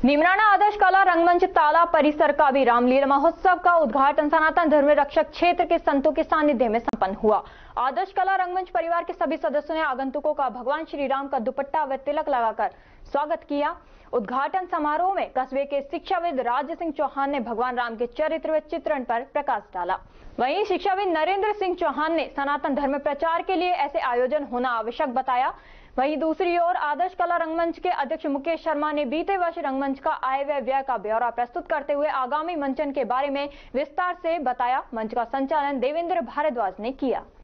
नीमराना आदर्श कला रंगमंच ताला परिसर का भी रामलीला महोत्सव का उद्घाटन सनातन धर्म रक्षक क्षेत्र के संतों के सानिध्य में संपन्न हुआ। आदर्श कला रंगमंच परिवार के सभी सदस्यों ने आगंतुकों का भगवान श्री राम का दुपट्टा व तिलक लगाकर स्वागत किया। उद्घाटन समारोह में कस्बे के शिक्षाविद राज सिंह चौहान ने भगवान राम के चरित्र व चित्रण पर प्रकाश डाला। वहीं शिक्षाविद नरेंद्र सिंह चौहान ने सनातन धर्म प्रचार के लिए ऐसे आयोजन होना आवश्यक बताया। वहीं दूसरी ओर आदर्श कला रंगमंच के अध्यक्ष मुकेश शर्मा ने बीते वर्ष रंगमंच का आय व व्यय का ब्यौरा प्रस्तुत करते हुए आगामी मंचन के बारे में विस्तार से बताया। मंच का संचालन देवेंद्र भारद्वाज ने किया।